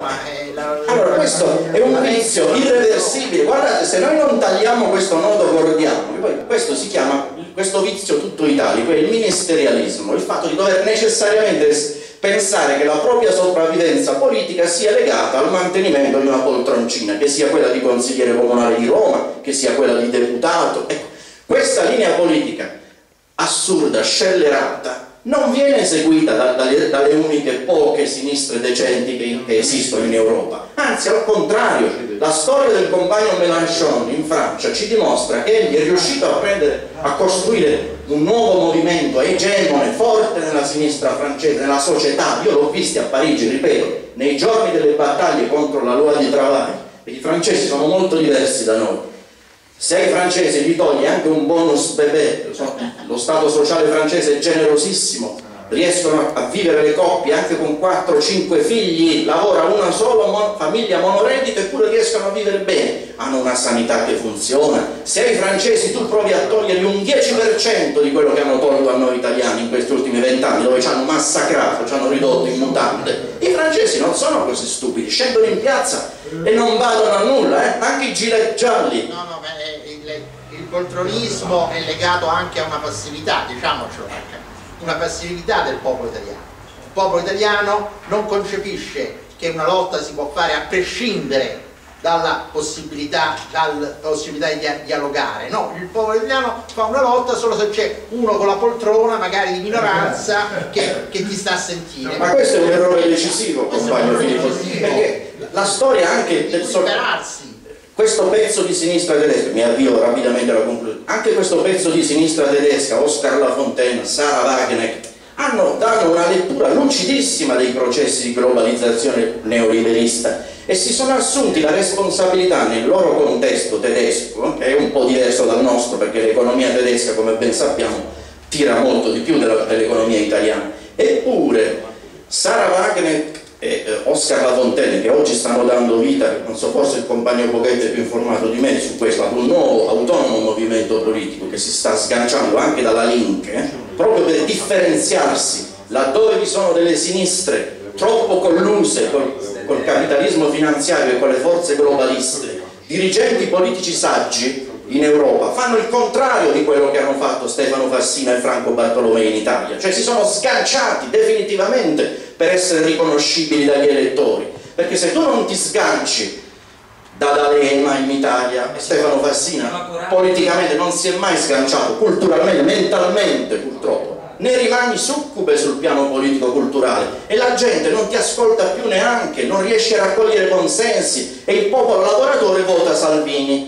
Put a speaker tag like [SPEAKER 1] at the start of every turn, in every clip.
[SPEAKER 1] Allora questo è un vizio irreversibile. Guardate, se noi non tagliamo questo nodo gordiano, poi questo si chiama, questo vizio tutto italico, è il ministerialismo, il fatto di dover necessariamente pensare che la propria sopravvivenza politica sia legata al mantenimento di una poltroncina, che sia quella di consigliere comunale di Roma, che sia quella di deputato. Ecco, questa linea politica assurda, scellerata, non viene eseguita dalle uniche poche sinistre decenti che esistono in Europa. Anzi, al contrario, la storia del compagno Mélenchon in Francia ci dimostra che egli è riuscito a costruire un nuovo movimento egemone, forte nella sinistra francese, nella società. Io l'ho visto a Parigi, ripeto, nei giorni delle battaglie contro la loi di travail, e i francesi sono molto diversi da noi. Se ai francesi gli togli anche un bonus bebè, lo Stato sociale francese è generosissimo, riescono a vivere le coppie anche con 4-5 figli, lavora una sola famiglia monoreddito eppure riescono a vivere bene, hanno una sanità che funziona. Se ai francesi tu provi a togliergli un 10% di quello che hanno tolto a noi italiani in questi ultimi 20 anni, dove ci hanno massacrato, ci hanno ridotto in mutande, i francesi non sono così stupidi, scendono in piazza e non badano a nulla, anche i gilet gialli.
[SPEAKER 2] Il poltronismo è legato anche a una passività, diciamocelo, una passività del popolo italiano. Il popolo italiano non concepisce che una lotta si può fare a prescindere dalla possibilità di dialogare. No, il popolo italiano fa una lotta solo se c'è uno con la poltrona, magari di minoranza, che ti sta a sentire.
[SPEAKER 1] Ma questo è un errore decisivo, compagno Filippo, perché la storia anche del superarsi. Questo pezzo di sinistra tedesca, mi avvio rapidamente alla conclusione, anche questo pezzo di sinistra tedesca, Oscar Lafontaine, Sarah Wagenknecht, danno una lettura lucidissima dei processi di globalizzazione neoliberista e si sono assunti la responsabilità nel loro contesto tedesco, che è un po' diverso dal nostro perché l'economia tedesca, come ben sappiamo, tira molto di più dell'economia italiana. Eppure Sarah Wagenknecht e Oscar Lafontaine, che oggi stanno dando vita, non so, forse il compagno Poghetti è più informato di me su questo, ad un nuovo autonomo movimento politico che si sta sganciando anche dalla Linke, proprio per differenziarsi laddove vi sono delle sinistre troppo colluse col capitalismo finanziario e con le forze globaliste. Dirigenti politici saggi in Europa fanno il contrario di quello che hanno fatto Stefano Fassina e Franco Bartolomei in Italia, cioè si sono sganciati definitivamente per essere riconoscibili dagli elettori, perché se tu non ti sganci da D'Alema in Italia, e Stefano Fassina politicamente non si è mai sganciato, culturalmente, mentalmente purtroppo, ne rimani succube sul piano politico-culturale e la gente non ti ascolta più neanche, non riesce a raccogliere consensi e il popolo lavoratore vota Salvini.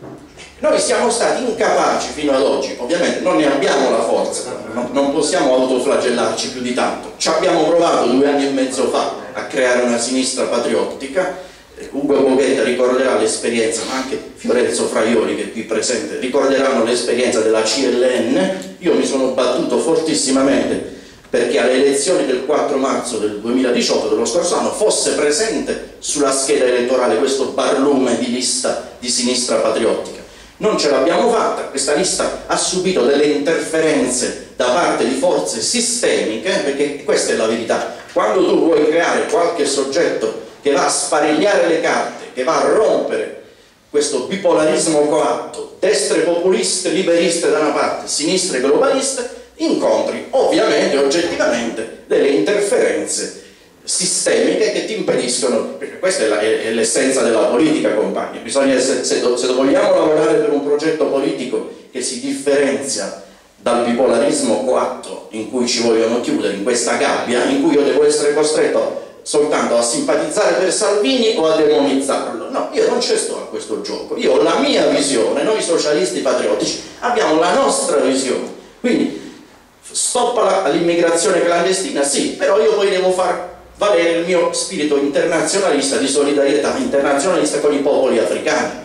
[SPEAKER 1] Noi siamo stati incapaci fino ad oggi, ovviamente non ne abbiamo la forza, non possiamo autoflagellarci più di tanto. Ci abbiamo provato 2 anni e mezzo fa a creare una sinistra patriottica. Ugo Boghetta ricorderà l'esperienza, ma anche Fiorenzo Fraioli, che è qui presente, ricorderanno l'esperienza della CLN. Io mi sono battuto fortissimamente perché alle elezioni del 4 marzo del 2018, dello scorso anno, fosse presente sulla scheda elettorale questo barlume di lista di sinistra patriottica. Non ce l'abbiamo fatta, questa lista ha subito delle interferenze da parte di forze sistemiche, perché questa è la verità. Quando tu vuoi creare qualche soggetto che va a sparigliare le carte, che va a rompere questo bipolarismo coatto, destre populiste, liberiste da una parte, sinistre globaliste, incontri ovviamente, oggettivamente, delle interferenze sistemiche che ti impediscono, perché questa è l'essenza della politica, compagni. Bisogna, se vogliamo lavorare per un progetto politico che si differenzia dal bipolarismo coatto in cui ci vogliono chiudere, in questa gabbia in cui io devo essere costretto soltanto a simpatizzare per Salvini o a demonizzarlo, no, io non ci sto a questo gioco, io ho la mia visione, noi socialisti patriottici abbiamo la nostra visione, quindi stop all'immigrazione clandestina, sì, però io poi devo far valere il mio spirito internazionalista, di solidarietà internazionalista con i popoli africani.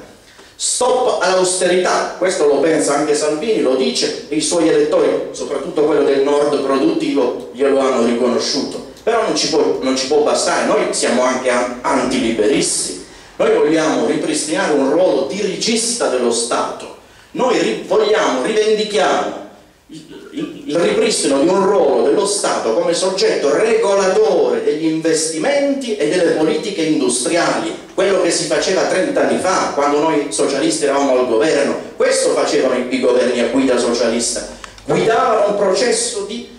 [SPEAKER 1] Stop all'austerità, questo lo pensa anche Salvini, lo dice, e i suoi elettori, soprattutto quello del nord produttivo, glielo hanno riconosciuto. Però non ci può bastare, noi siamo anche antiliberisti, noi vogliamo ripristinare un ruolo dirigista dello Stato, noi rivendichiamo il ripristino di un ruolo dello Stato come soggetto regolatore degli investimenti e delle politiche industriali, quello che si faceva 30 anni fa, quando noi socialisti eravamo al governo. Questo facevano i governi a guida socialista, guidavano un processo di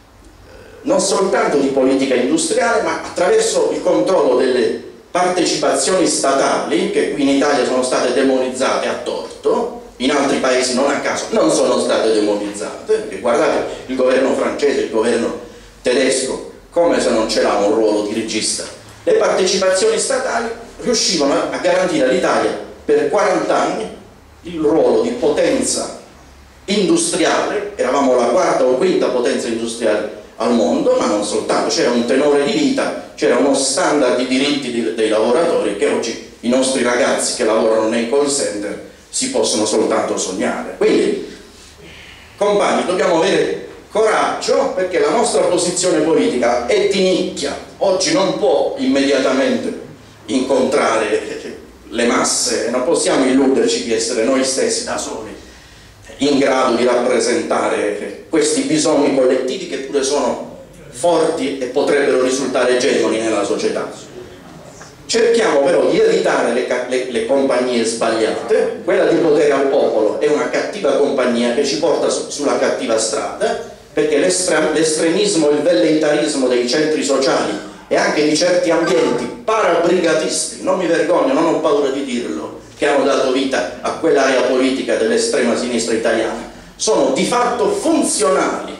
[SPEAKER 1] non soltanto di politica industriale, ma attraverso il controllo delle partecipazioni statali, che qui in Italia sono state demonizzate a torto, in altri paesi non a caso non sono state demonizzate, perché guardate il governo francese, il governo tedesco, come se non ce l'ha un ruolo dirigista. Le partecipazioni statali riuscivano a garantire all'Italia per 40 anni il ruolo di potenza industriale, eravamo la quarta o quinta potenza industriale al mondo, ma non soltanto, c'era un tenore di vita, c'era uno standard di diritti dei lavoratori che oggi i nostri ragazzi che lavorano nei call center si possono soltanto sognare. Quindi, compagni, dobbiamo avere coraggio, perché la nostra posizione politica è di nicchia, oggi non può immediatamente incontrare le masse, non possiamo illuderci di essere noi stessi da soli in grado di rappresentare questi bisogni collettivi che pure sono forti e potrebbero risultare egemoni nella società. Cerchiamo però di evitare le compagnie sbagliate. Quella di potere al popolo è una cattiva compagnia che ci porta sulla cattiva strada, perché l'estremismo e il velleitarismo dei centri sociali e anche di certi ambienti parabrigatisti, non mi vergogno, non ho paura di dirlo, che hanno dato vita a quell'area politica dell'estrema sinistra italiana, sono di fatto funzionali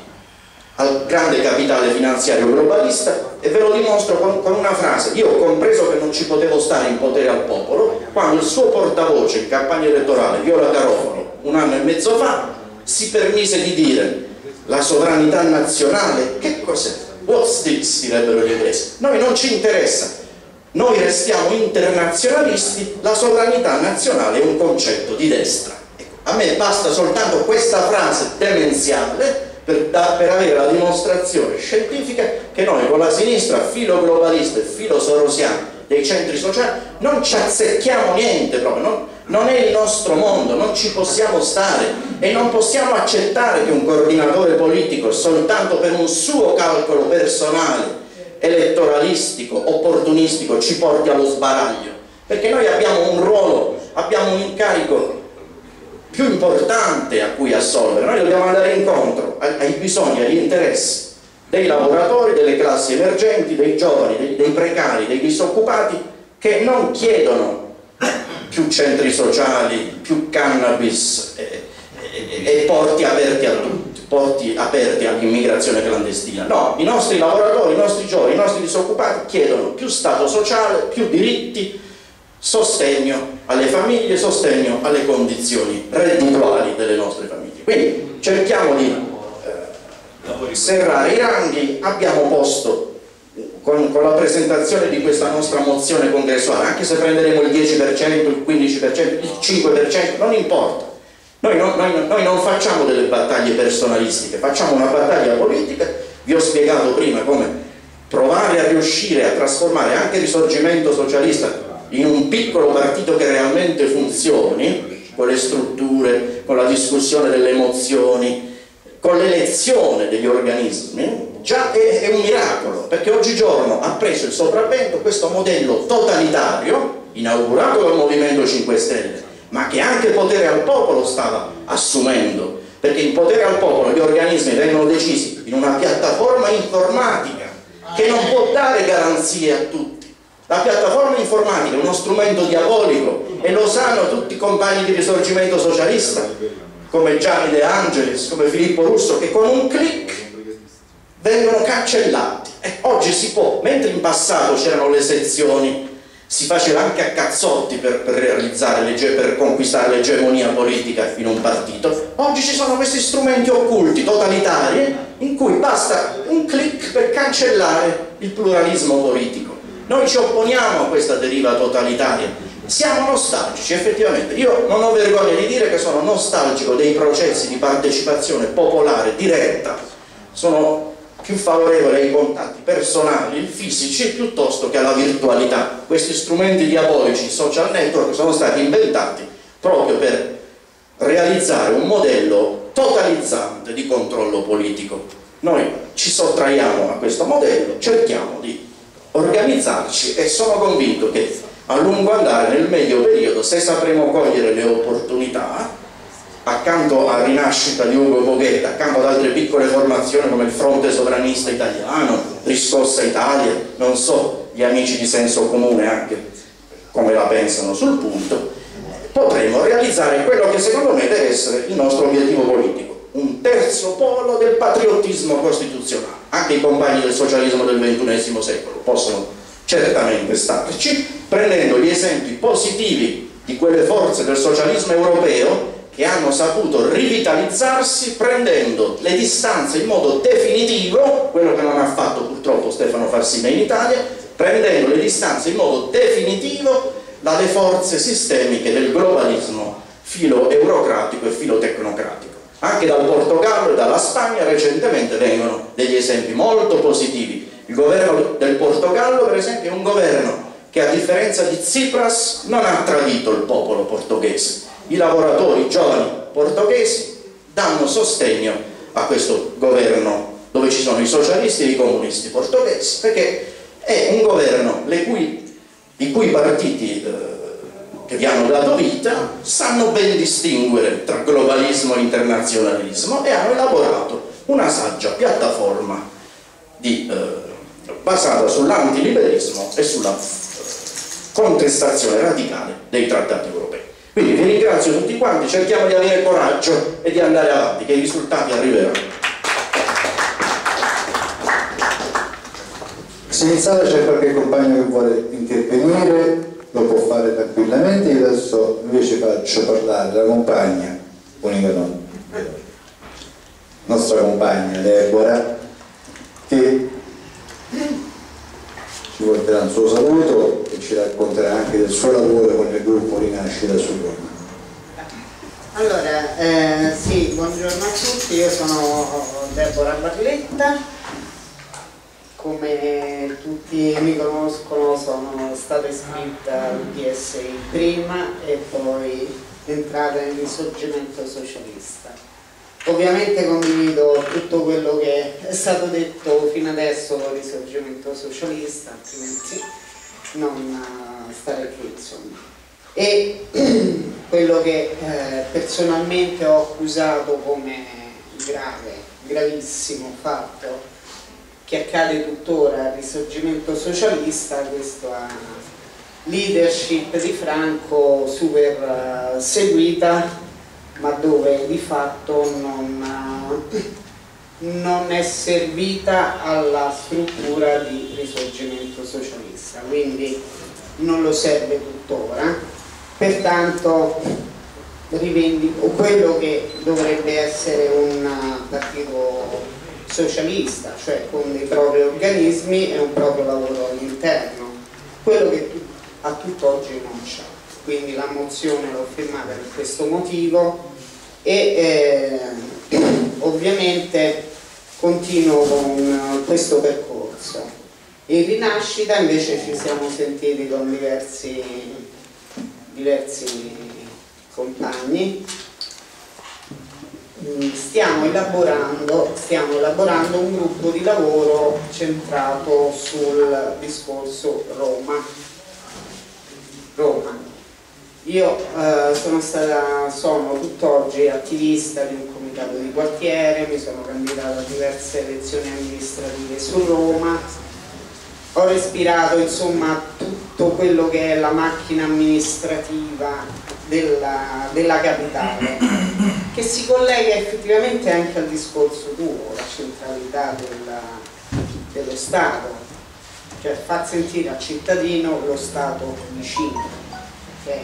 [SPEAKER 1] al grande capitale finanziario globalista, e ve lo dimostro con una frase. Io ho compreso che non ci potevo stare in potere al popolo quando il suo portavoce in campagna elettorale, Viola Garofalo, un anno e mezzo fa, si permise di dire: la sovranità nazionale, che cos'è? What's this? Direbbero gli inglesi. Noi non ci interessa, noi restiamo internazionalisti, la sovranità nazionale è un concetto di destra. Ecco, a me basta soltanto questa frase demenziale per avere la dimostrazione scientifica che noi con la sinistra filo globalista e filo sorosiana dei centri sociali non ci azzecchiamo niente proprio, non è il nostro mondo, non ci possiamo stare, e non possiamo accettare che un coordinatore politico soltanto per un suo calcolo personale, elettoralistico, opportunistico, ci porti allo sbaraglio, perché noi abbiamo un ruolo, abbiamo un incarico più importante a cui assolvere. Noi dobbiamo andare incontro ai bisogni, agli interessi dei lavoratori, delle classi emergenti, dei giovani, dei precari, dei disoccupati, che non chiedono più centri sociali, più cannabis e porti aperti a tutti, porti aperti all'immigrazione clandestina. No, i nostri lavoratori, i nostri giovani, i nostri disoccupati chiedono più stato sociale, più diritti, sostegno alle famiglie, sostegno alle condizioni reddituali delle nostre famiglie. Quindi cerchiamo di serrare i ranghi. Abbiamo posto con la presentazione di questa nostra mozione congressuale, anche se prenderemo il 10%, il 15%, il 5%, non importa. Noi non facciamo delle battaglie personalistiche, facciamo una battaglia politica. Vi ho spiegato prima come provare a riuscire a trasformare anche il Risorgimento Socialista in un piccolo partito che realmente funzioni, con le strutture, con la discussione delle emozioni, con l'elezione degli organismi, già è un miracolo, perché oggigiorno ha preso il sopravvento questo modello totalitario, inaugurato dal Movimento 5 Stelle, ma che anche il potere al popolo stava assumendo, perché il potere al popolo, gli organismi vengono decisi in una piattaforma informatica che non può dare garanzie a tutti. La piattaforma informatica è uno strumento diabolico e lo sanno tutti i compagni di Risorgimento Socialista, come Gianni De Angelis, come Filippo Russo, che con un click vengono cancellati. E oggi si può, mentre in passato c'erano le sezioni, si faceva anche a cazzotti per realizzare, per conquistare l'egemonia politica in un partito, oggi ci sono questi strumenti occulti, totalitari, in cui basta un click per cancellare il pluralismo politico. Noi ci opponiamo a questa deriva totalitaria, siamo nostalgici, effettivamente. Io non ho vergogna di dire che sono nostalgico dei processi di partecipazione popolare diretta, sono più favorevole ai contatti personali, fisici, piuttosto che alla virtualità. Questi strumenti diabolici, social network, sono stati inventati proprio per realizzare un modello totalizzante di controllo politico. Noi ci sottraiamo a questo modello, cerchiamo di organizzarci e sono convinto che a lungo andare, nel medio periodo, se sapremo cogliere le opportunità, accanto a Rinascita di Ugo Boghetta, accanto ad altre piccole formazioni come il Fronte Sovranista Italiano, Riscossa Italia, non so, gli amici di Senso Comune anche come la pensano sul punto, potremo realizzare quello che secondo me deve essere il nostro obiettivo politico, un terzo polo del patriottismo costituzionale. Anche i compagni del socialismo del XXI secolo possono certamente starci, prendendo gli esempi positivi di quelle forze del socialismo europeo che hanno saputo rivitalizzarsi, prendendo le distanze in modo definitivo, quello che non ha fatto purtroppo Stefano Fassina in Italia, prendendo le distanze in modo definitivo dalle forze sistemiche del globalismo filo-eurocratico e filo-tecnocratico. Anche dal Portogallo e dalla Spagna recentemente vengono degli esempi molto positivi. Il governo del Portogallo, per esempio, è un governo che, a differenza di Tsipras, non ha tradito il popolo portoghese. I lavoratori giovani portoghesi danno sostegno a questo governo dove ci sono i socialisti e i comunisti portoghesi, perché è un governo i cui partiti che vi hanno dato vita sanno ben distinguere tra globalismo e internazionalismo e hanno elaborato una saggia piattaforma basata sull'antiliberismo e sulla contestazione radicale dei trattati europei. Quindi vi ringrazio tutti quanti, cerchiamo di avere coraggio e di andare avanti, che i risultati arriveranno.
[SPEAKER 3] Se in sala c'è qualche compagno che vuole intervenire, lo può fare tranquillamente. Io adesso invece faccio parlare la compagna, unica donna, nostra compagna Deborah, che ci porterà un suo saluto e ci racconterà anche del suo lavoro con il gruppo Rinascita su Roma.
[SPEAKER 4] Allora, sì, buongiorno a tutti, io sono Deborah Barletta. Come tutti mi conoscono, sono stata iscritta al PSI prima e poi entrata nel Risorgimento Socialista. Ovviamente condivido tutto quello che è stato detto fino adesso con il Risorgimento Socialista, altrimenti non stare qui, insomma. E quello che personalmente ho accusato come gravissimo fatto che accade tuttora al Risorgimento Socialista, questa leadership di Franco super seguita, ma dove di fatto non è servita alla struttura di Risorgimento Socialista, quindi non lo serve tuttora. Pertanto rivendico quello che dovrebbe essere un partito socialista, cioè con dei propri organismi e un proprio lavoro all'interno, quello che a tutt'oggi non c'è. Quindi la mozione l'ho firmata per questo motivo e ovviamente continuo con questo percorso. In Rinascita invece ci siamo sentiti con diversi compagni. Stiamo elaborando un gruppo di lavoro centrato sul discorso Roma. Io sono tutt'oggi attivista di un comitato di quartiere, mi sono candidata a diverse elezioni amministrative su Roma, ho respirato insomma tutto quello che è la macchina amministrativa della capitale, che si collega effettivamente anche al discorso tuo, la centralità dello Stato, cioè far sentire al cittadino lo Stato vicino, okay?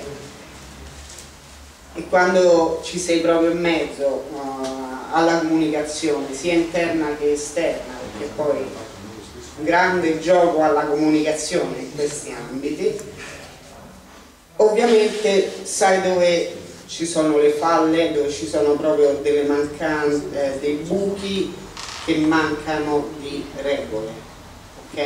[SPEAKER 4] E quando ci sei proprio in mezzo alla comunicazione sia interna che esterna, perché poi un grande gioco alla comunicazione in questi ambiti, ovviamente sai dove ci sono le falle, dove ci sono proprio delle mancanze, dei buchi che mancano di regole, ok?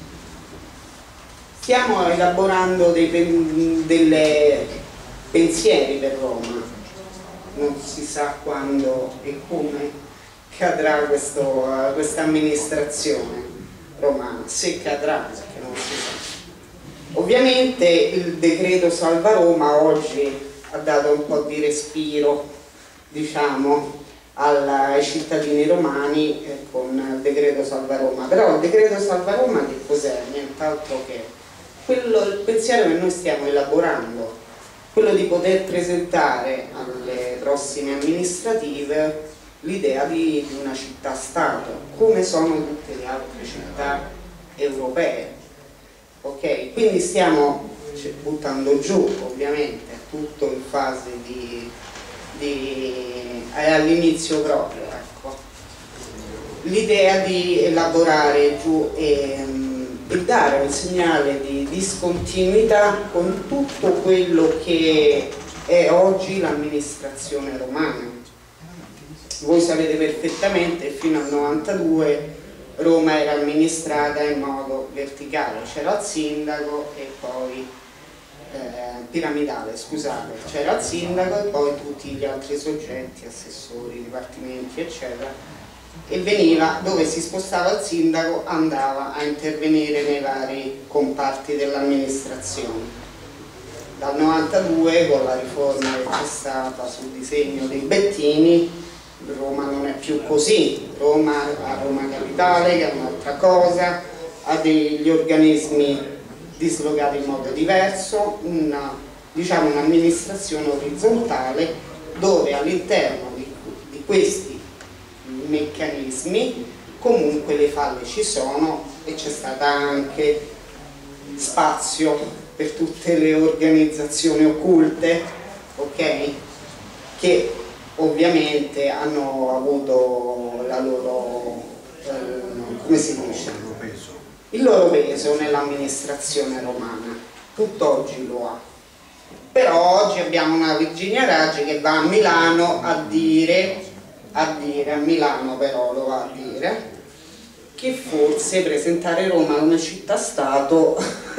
[SPEAKER 4] Stiamo elaborando dei pensieri per Roma, non si sa quando e come cadrà questa amministrazione romana, se cadrà, perché non si sa. Ovviamente il decreto Salva Roma oggi ha dato un po' di respiro, diciamo, ai cittadini romani con il decreto Salva Roma, però il decreto Salva Roma che cos'è? Nient'altro che il pensiero che noi stiamo elaborando, quello di poter presentare alle prossime amministrative l'idea di una città-stato, come sono tutte le altre città europee. Ok? Quindi stiamo buttando giù, ovviamente, tutto in fase all'inizio proprio, ecco, l'idea di elaborare giù e dare un segnale di discontinuità con tutto quello che è oggi l'amministrazione romana. Voi sapete perfettamente, fino al 92 Roma era amministrata in modo verticale, c'era il sindaco e poi piramidale, scusate, c'era il sindaco e poi tutti gli altri soggetti, assessori, dipartimenti eccetera, e veniva, dove si spostava il sindaco andava a intervenire nei vari comparti dell'amministrazione. Dal 92 con la riforma che c'è stata sul disegno dei Bettini Roma non è più così, Roma ha Roma Capitale che è un'altra cosa, ha degli organismi dislocati in modo diverso, diciamo un'amministrazione orizzontale dove all'interno di questi meccanismi comunque le falle ci sono e c'è stato anche spazio per tutte le organizzazioni occulte, ok? Che ovviamente hanno avuto la loro, come si dice? Il loro peso nell'amministrazione romana, tutt'oggi lo ha. Però oggi abbiamo una Virginia Raggi che va a Milano a dire, a Milano però lo va a dire, che forse presentare Roma come città-stato,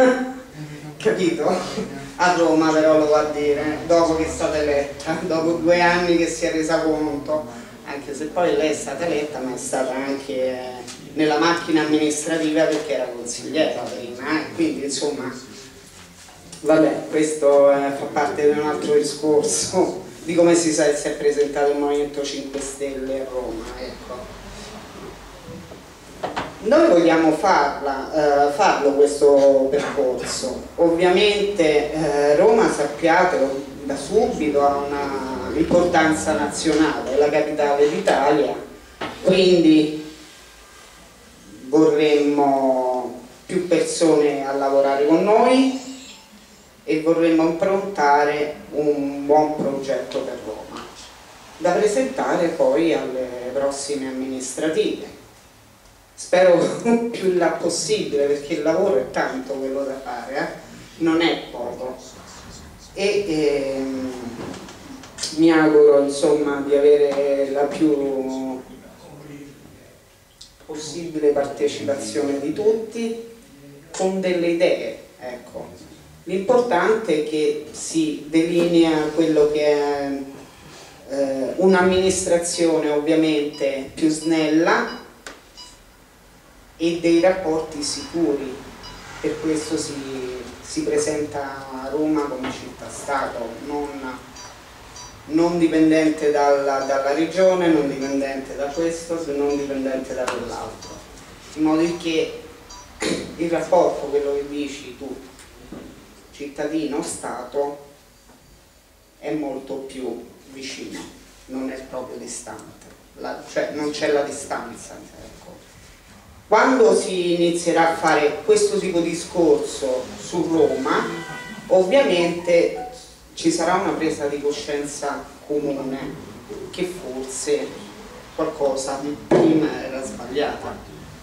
[SPEAKER 4] capito? A Roma però lo va a dire, dopo che è stata eletta, dopo 2 anni che si è resa conto, anche se poi lei è stata eletta, ma è stata anche nella macchina amministrativa perché era consigliera prima, quindi insomma, vabbè, questo fa parte di un altro discorso di come si è presentato il Movimento 5 Stelle a Roma, ecco. Noi vogliamo farlo questo percorso, ovviamente Roma, sappiatelo da subito, ha un'importanza nazionale, è la capitale d'Italia, quindi vorremmo più persone a lavorare con noi e vorremmo improntare un buon progetto per Roma da presentare poi alle prossime amministrative. Spero più in là possibile perché il lavoro è tanto quello da fare, non è poco, e mi auguro insomma di avere la più possibile partecipazione di tutti con delle idee, ecco. L'importante è che si delinea quello che è un'amministrazione ovviamente più snella e dei rapporti sicuri. Per questo si presenta a Roma come città-stato, non dipendente dalla regione, non dipendente da questo, non dipendente da quell'altro, in modo che il rapporto, quello che dici tu, cittadino-stato, è molto più vicino, non è proprio distante, cioè non c'è la distanza, ecco. Quando si inizierà a fare questo tipo di discorso su Roma, ovviamente ci sarà una presa di coscienza comune che forse qualcosa di prima era sbagliata,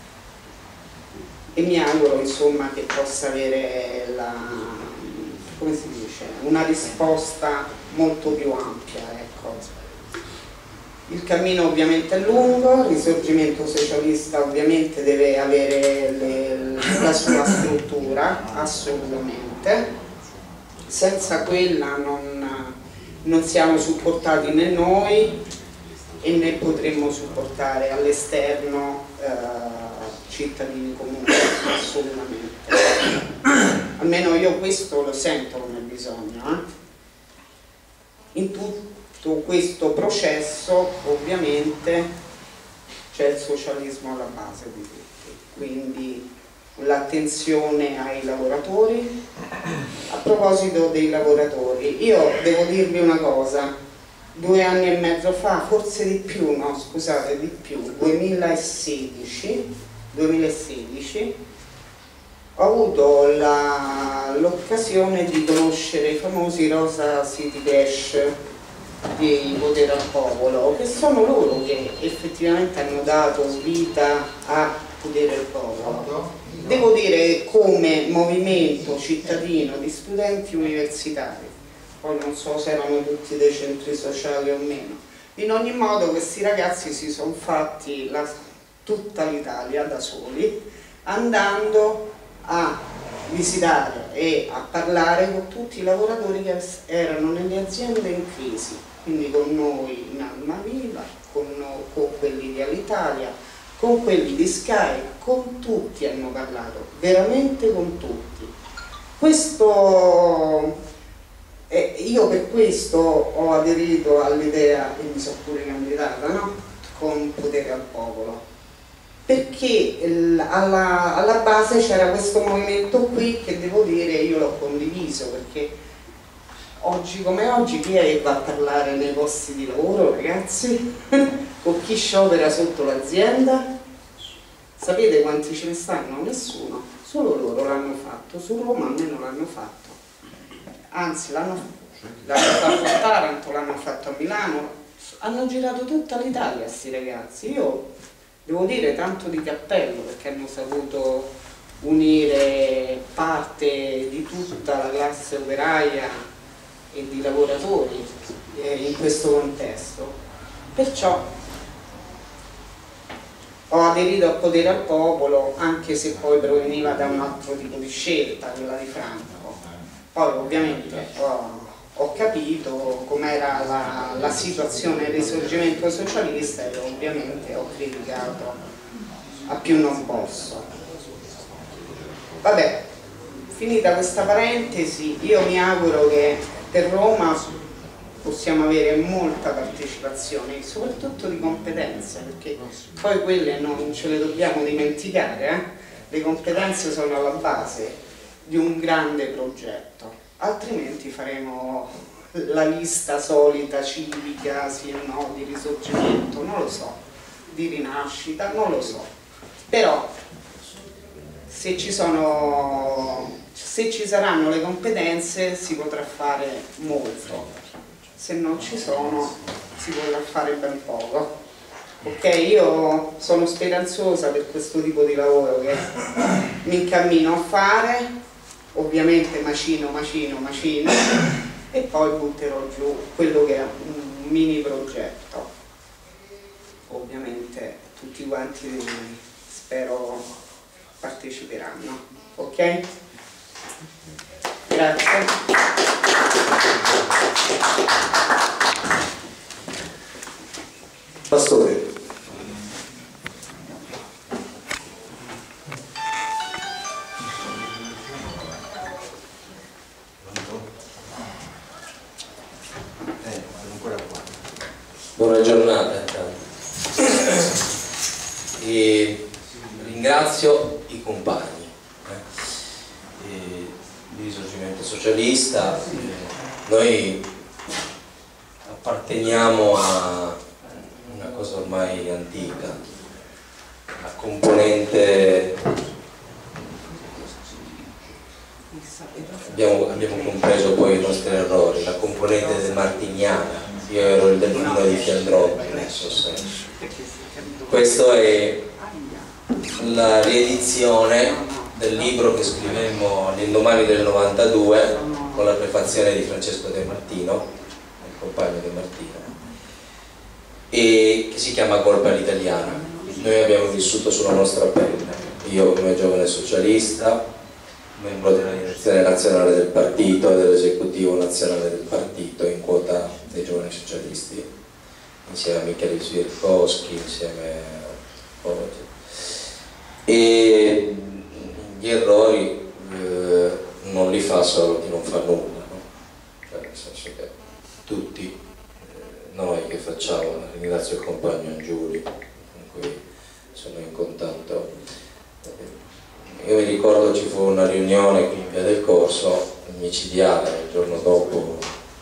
[SPEAKER 4] e mi auguro insomma che possa avere come si dice, una risposta molto più ampia, ecco. Il cammino ovviamente è lungo, il risorgimento socialista ovviamente deve avere la sua struttura, assolutamente, senza quella non siamo supportati né noi e né potremmo supportare all'esterno cittadini comuni, assolutamente. Almeno io questo lo sento come bisogno. In tutto questo processo ovviamente c'è il socialismo alla base di tutto, quindi l'attenzione ai lavoratori. A proposito dei lavoratori, io devo dirvi una cosa: 2 anni e mezzo fa, forse di più, no scusate, di più, 2016 ho avuto l'occasione di conoscere i famosi Rosa City Dash di Potere al Popolo, che sono loro che effettivamente hanno dato vita a Potere al Popolo. Devo dire, come movimento cittadino di studenti universitari, poi non so se erano tutti dei centri sociali o meno, in ogni modo questi ragazzi si sono fatti tutta l'Italia da soli, andando a visitare e a parlare con tutti i lavoratori che erano nelle aziende in crisi, quindi con noi in Almaviva, con quelli di Alitalia, con quelli di Sky, con tutti hanno parlato, veramente con tutti. Questo, io per questo ho aderito all'idea e mi sono pure candidata, no? Con Potere al Popolo, perché alla base c'era questo movimento qui che devo dire io l'ho condiviso, perché oggi come oggi chi è che va a parlare nei posti di lavoro, ragazzi? Con chi sciopera sotto l'azienda? Sapete quanti ce ne stanno? Nessuno, solo loro l'hanno fatto, su Roma almeno l'hanno fatto, anzi l'hanno fatto a Taranto, l'hanno fatto a Milano, hanno girato tutta l'Italia questi ragazzi. Io devo dire tanto di cappello, perché hanno saputo unire parte di tutta la classe operaia e di lavoratori in questo contesto. Perciò ho aderito a Potere al Popolo, anche se poi proveniva da un altro tipo di scelta, quella di Franco. Poi ovviamente ho capito com'era la situazione del risorgimento socialista e ovviamente ho criticato a più non posso. Vabbè, finita questa parentesi, io mi auguro che per Roma possiamo avere molta partecipazione, soprattutto di competenze, perché poi quelle non ce le dobbiamo dimenticare, le competenze sono alla base di un grande progetto, altrimenti faremo la lista solita civica, sì o no, di risorgimento, non lo so, di rinascita, non lo so, però se ci saranno le competenze si potrà fare molto. Se non ci sono si potrà fare ben poco. Ok, io sono speranzosa per questo tipo di lavoro che mi incammino a fare, ovviamente macino e poi butterò giù quello che è un mini progetto. Ovviamente tutti quanti spero parteciperanno, ok? Grazie.
[SPEAKER 3] Pastore.
[SPEAKER 5] Buona giornata e ringrazio i compagni di Risorgimento Socialista. Noi apparteniamo a una cosa ormai antica, la componente, abbiamo compreso poi i nostri errori, la componente demartiniana. Io ero il delfino di Fiandrobbi nel suo senso. Questa è la riedizione del libro che scrivemmo all'indomani del 92 con la prefazione di Francesco De Martino, il compagno De Martino, e che si chiama Colpa all'italiana. Noi abbiamo vissuto sulla nostra pelle, io come giovane socialista, membro della direzione nazionale del partito e dell'esecutivo nazionale del partito in quota insieme a Michele Zwierkowski, insieme a e gli errori non li fa solo chi non fa nulla, no? Cioè, nel senso che tutti noi che facciamo, ringrazio il compagno Giulio con cui sono in contatto, io mi ricordo ci fu una riunione qui in Via del Corso micidiale il giorno dopo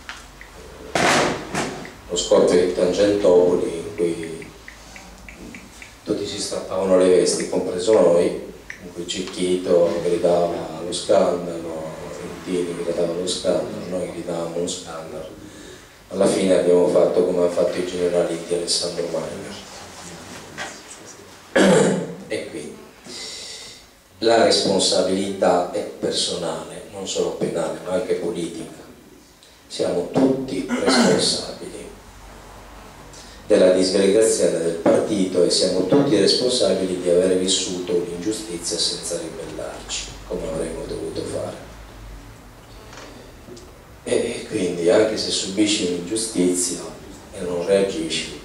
[SPEAKER 5] lo scoppio di Tangentopoli, in cui tutti si strappavano le vesti, compreso noi, in cui Cicchito gridava allo scandalo, Intini gridava allo scandalo, noi gridavamo allo scandalo. Alla fine abbiamo fatto come hanno fatto i generali di Alessandro Magno. E quindi la responsabilità è personale, non solo penale, ma anche politica. Siamo tutti responsabili della disgregazione del partito e siamo tutti responsabili di aver vissuto un'ingiustizia senza ribellarci, come avremmo dovuto fare. E quindi anche se subisci un'ingiustizia e non reagisci,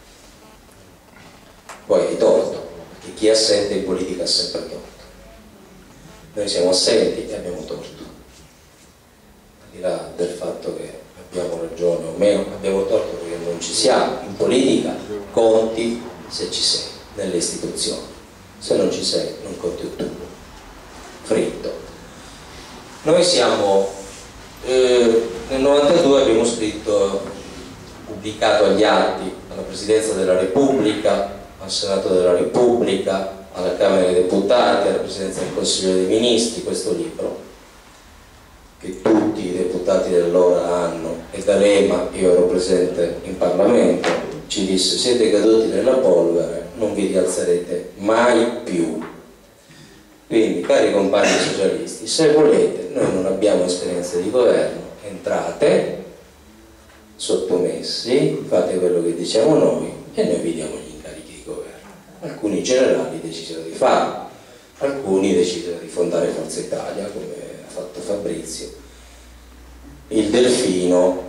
[SPEAKER 5] poi hai torto, perché chi è assente in politica ha sempre torto. Noi siamo assenti e abbiamo torto, al di là del fatto che abbiamo ragione o meno, abbiamo torto perché non ci siamo. In politica conti se ci sei, nelle istituzioni, se non ci sei non conti tu, fritto. Noi siamo nel 92 abbiamo scritto, pubblicato agli atti alla Presidenza della Repubblica, al Senato della Repubblica, alla Camera dei Deputati, alla Presidenza del Consiglio dei Ministri, questo libro che tutti i deputati dell'ora hanno, e D'Alema, io ero presente in Parlamento, ci disse: siete caduti nella polvere, non vi rialzerete mai più. Quindi, cari compagni socialisti, se volete, noi non abbiamo esperienza di governo, entrate sottomessi, fate quello che diciamo noi e noi vi diamo gli incarichi di governo. Alcuni generali decisero di farlo, alcuni decisero di fondare Forza Italia, come ha fatto Fabrizio, il delfino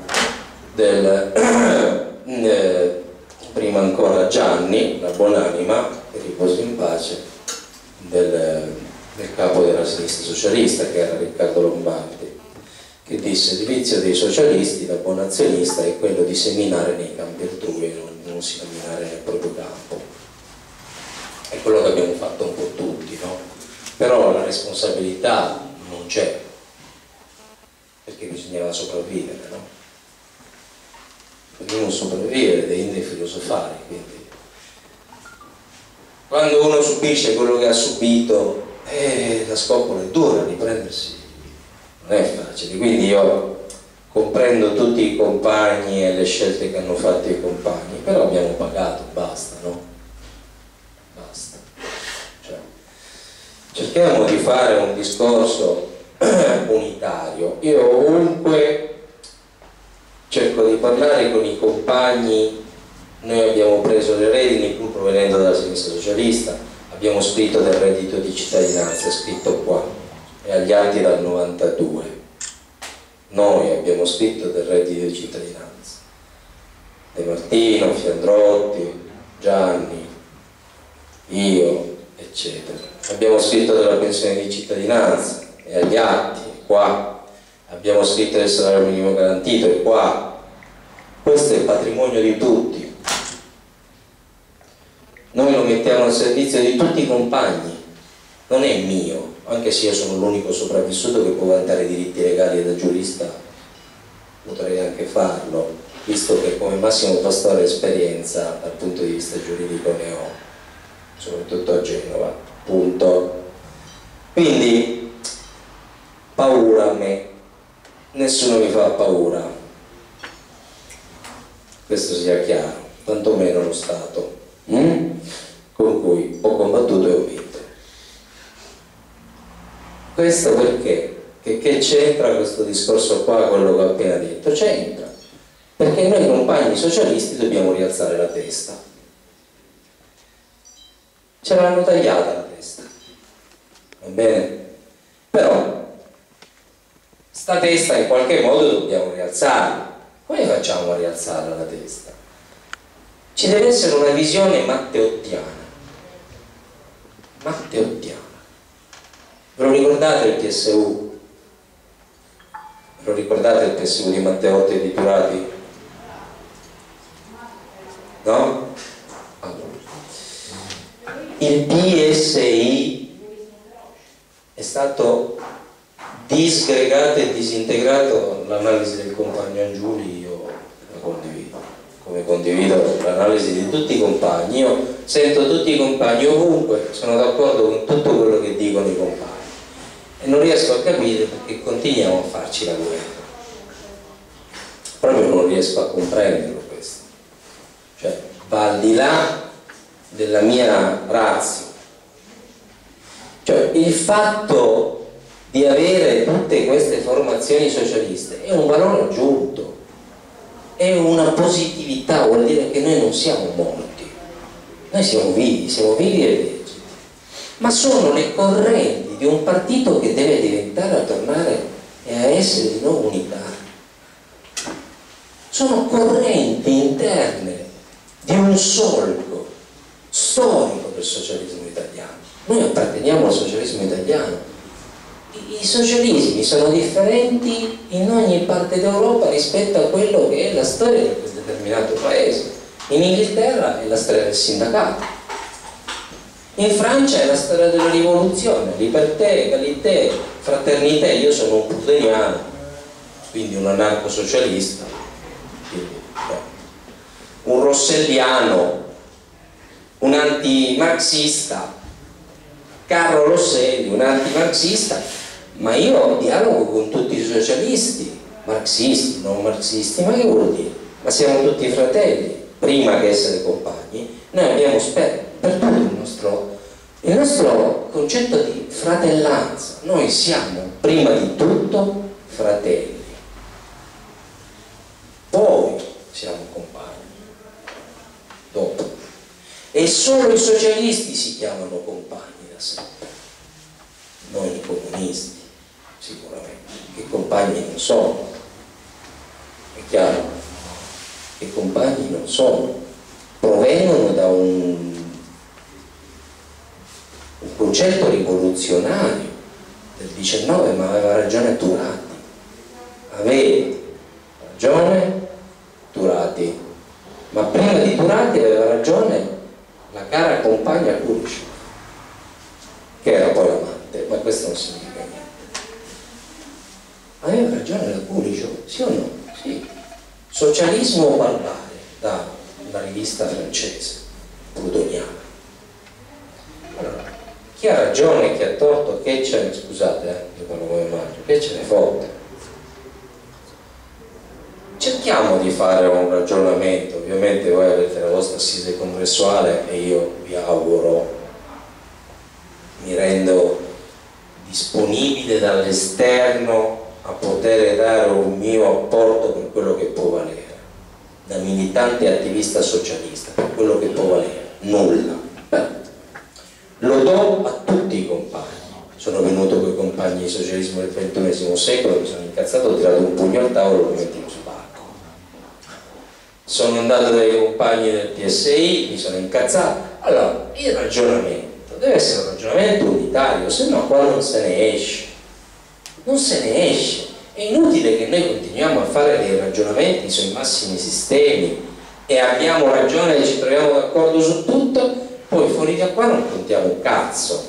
[SPEAKER 5] del prima ancora Gianni, la buonanima, che riposa in pace, del capo della sinistra socialista, che era Riccardo Lombardi, che disse: il vizio dei socialisti, da buon azionista, è quello di seminare nei campi altrui e non seminare nel proprio campo. È quello che abbiamo fatto un po' tutti, no? Però la responsabilità non c'è, perché bisognava sopravvivere, no? Dobbiamo sopravvivere, dei inde filosofari, quindi quando uno subisce quello che ha subito, la scopola è dura, riprendersi non è facile. Quindi io comprendo tutti i compagni e le scelte che hanno fatto i compagni, però abbiamo pagato, basta, no? Basta. Cioè, cerchiamo di fare un discorso unitario. Io ovunque cerco di parlare con i compagni. Noi abbiamo preso le redini, pur provenendo dalla sinistra socialista, abbiamo scritto del reddito di cittadinanza, scritto qua, e agli atti dal 92. Noi abbiamo scritto del reddito di cittadinanza. De Martino, Fiandrotti, Gianni, io, eccetera. Abbiamo scritto della pensione di cittadinanza, e agli atti, qua. Abbiamo scritto del salario minimo garantito, e qua. Questo è il patrimonio di tutti. Noi lo mettiamo al servizio di tutti i compagni, non è mio, anche se io sono l'unico sopravvissuto che può vantare diritti legali e da giurista potrei anche farlo, visto che come massimo pastore esperienza dal punto di vista giuridico ne ho, soprattutto a Genova, punto. Quindi paura a me, nessuno mi fa paura, questo sia chiaro, tantomeno lo Stato. Con cui ho combattuto e ho vinto. Questo perché? Che c'entra questo discorso qua, quello che ho appena detto? C'entra, perché noi compagni socialisti dobbiamo rialzare la testa. Ce l'hanno tagliata la testa, va bene? Però sta testa in qualche modo dobbiamo rialzarla. Come facciamo a rialzarla la testa? Ci deve essere una visione matteottiana. Matteottiana. Ve lo ricordate il PSU? Ve lo ricordate il PSU di Matteotti e di Turati? No? Allora. Il PSI è stato disgregato e disintegrato. L'analisi del compagno Angiuli io la condivido, come condivido l'analisi di tutti i compagni. Io sento tutti i compagni ovunque, sono d'accordo con tutto quello che dicono i compagni e non riesco a capire perché continuiamo a farci la guerra. Proprio non riesco a comprenderlo questo, cioè va al di là della mia razza. Cioè il fatto di avere tutte queste formazioni socialiste è un valore aggiunto, è una positività, vuol dire che noi non siamo morti, noi siamo vivi e leggi, ma sono le correnti di un partito che deve diventare, a tornare e a essere di nuovo unitario. Sono correnti interne di un solco storico del socialismo italiano. Noi apparteniamo al socialismo italiano. I socialismi sono differenti in ogni parte d'Europa rispetto a quello che è la storia di quel determinato paese. In Inghilterra è la storia del sindacato, in Francia è la storia della rivoluzione, liberté, égalité, fraternità. Io sono un proudhoniano, quindi un anarco-socialista, un rosselliano, un antimarxista, Carlo Rosselli, un antimarxista, ma io dialogo con tutti i socialisti, marxisti, non marxisti, ma che vuol dire? Ma siamo tutti fratelli, prima che essere compagni. Noi abbiamo perduto il nostro concetto di fratellanza. Noi siamo prima di tutto fratelli, poi siamo compagni, dopo. E solo i socialisti si chiamano compagni da sempre, non i comunisti sicuramente, che compagni non sono, è chiaro che compagni non sono, provengono da un concetto rivoluzionario del 19, ma aveva ragione Turati, aveva ragione Turati, ma prima di Turati aveva ragione la cara compagna Kulishov, che era poi amante, ma questo non significa niente. Aveva ragione la Kulishov, sì o no? Sì. Socialismo barbare, da una rivista francese, proudhoniana. Allora, chi ha ragione e chi ha torto, che ce ne, scusate, io parlo come mangio, che ce ne fotte? Cerchiamo di fare un ragionamento. Ovviamente voi avete la vostra assise congressuale e io vi auguro, mi rendo disponibile dall'esterno a poter dare un mio apporto per quello che può valere, da militante e attivista socialista, per quello che può valere, nulla. Lo do a tutti i compagni. Sono venuto con i compagni di socialismo del XXI secolo, mi sono incazzato, ho tirato un pugno al tavolo e lo metto in spacco. Sono andato dai compagni del PSI, mi sono incazzato. Allora, il ragionamento deve essere un ragionamento unitario, se no qua non se ne esce. Non se ne esce. È inutile che noi continuiamo a fare dei ragionamenti sui massimi sistemi e abbiamo ragione e ci troviamo d'accordo su tutto, poi fuori da qua non contiamo un cazzo.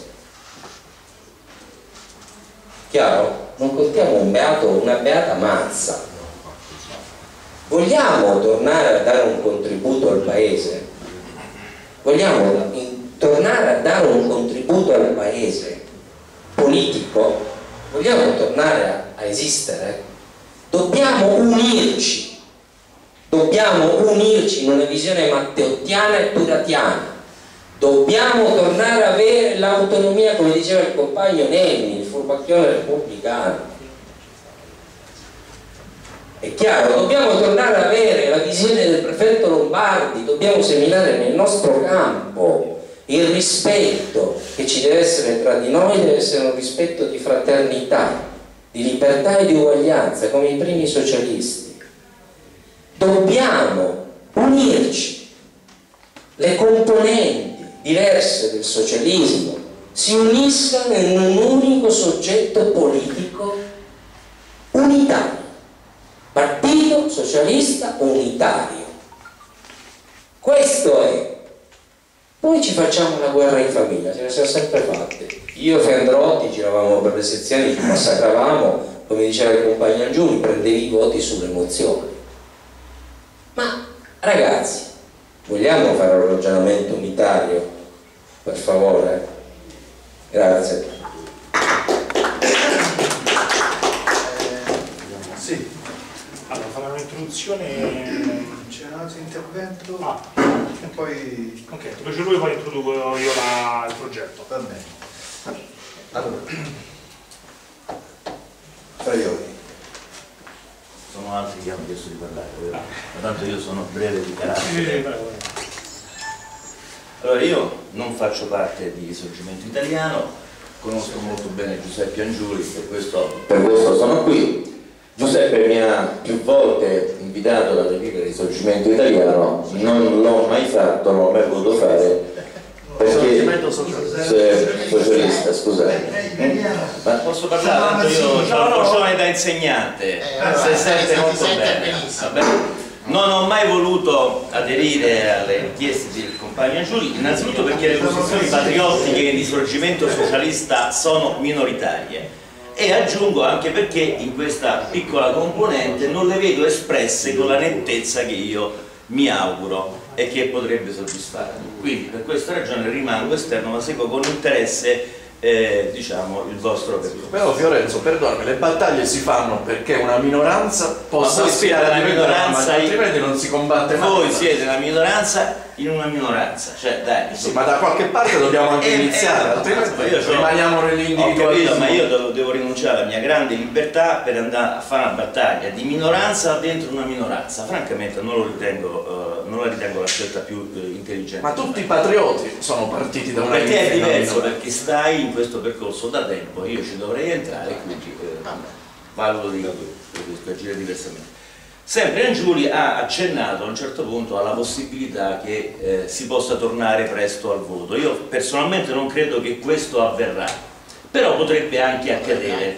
[SPEAKER 5] Chiaro? Non contiamo una beata mazza. Vogliamo tornare a dare un contributo al paese? Vogliamo tornare a dare un contributo al paese politico? Vogliamo tornare a esistere? Dobbiamo unirci in una visione matteottiana e turatiana. Dobbiamo tornare a avere l'autonomia, come diceva il compagno Nenni, il furbacchione repubblicano. È chiaro, dobbiamo tornare ad avere la visione del prefetto Lombardi, dobbiamo seminare nel nostro campo il rispetto che ci deve essere tra di noi, deve essere un rispetto di fraternità, di libertà e di uguaglianza, come i primi socialisti. Dobbiamo unirci le componenti diverse del socialismo si uniscano in un unico soggetto politico unitario, Partito Socialista Unitario. Questo è. Poi ci facciamo una guerra in famiglia, ce ne siamo sempre fatte. Io e Fiandrotti giravamo per le sezioni, ci massacravamo, come diceva il compagno Angiuni, prendevi i voti sulle mozioni. Ma ragazzi, vogliamo fare un ragionamento unitario? Per favore. Grazie.
[SPEAKER 6] Sì. Allora, farò un'introduzione.
[SPEAKER 3] C'è un altro intervento e poi...
[SPEAKER 6] Ok, dove c'è lui poi introduco io il progetto.
[SPEAKER 3] Va bene. Allora, Fraioli.
[SPEAKER 7] Sono altri che hanno chiesto di parlare, ma tanto io sono breve di carattere. Allora, io non faccio parte di Risorgimento Italiano, conosco molto bene Giuseppe Angiuli, per questo sono qui. Giuseppe mi ha più volte invitato ad aderire al Risorgimento Italiano, non l'ho mai fatto, non l'ho mai voluto fare perché socialista, scusate. Ma posso parlare? Tanto io ho il porcione da insegnante, se sente molto bene. Non ho mai voluto aderire alle richieste del compagno Angiuli, innanzitutto perché le posizioni patriottiche in Risorgimento Socialista sono minoritarie. E aggiungo anche perché in questa piccola componente non le vedo espresse con la nettezza che io mi auguro e che potrebbe soddisfarmi. Quindi per questa ragione rimango esterno, ma seguo con interesse diciamo il vostro percorso.
[SPEAKER 8] Però Fiorenzo, perdonami, le battaglie si fanno perché una minoranza possa aspirare a diventare, altrimenti non si combatte mai.
[SPEAKER 7] Voi siete la minoranza in una minoranza, cioè dai,
[SPEAKER 8] sì, ma da qualche parte dobbiamo anche iniziare, altrimenti rimaniamo nell'individualismo.
[SPEAKER 7] Ma io devo rinunciare alla mia grande libertà per andare a fare una battaglia di minoranza dentro una minoranza. Francamente non la ritengo la scelta più intelligente.
[SPEAKER 8] Ma tutti i patrioti sono partiti da una
[SPEAKER 7] minoranza. Perché è diverso, perché stai in questo percorso da tempo, io ci dovrei entrare, quindi valuto di agire diversamente. Sempre Angiuli ha accennato a un certo punto alla possibilità che si possa tornare presto al voto. Io personalmente non credo che questo avverrà, però potrebbe anche accadere.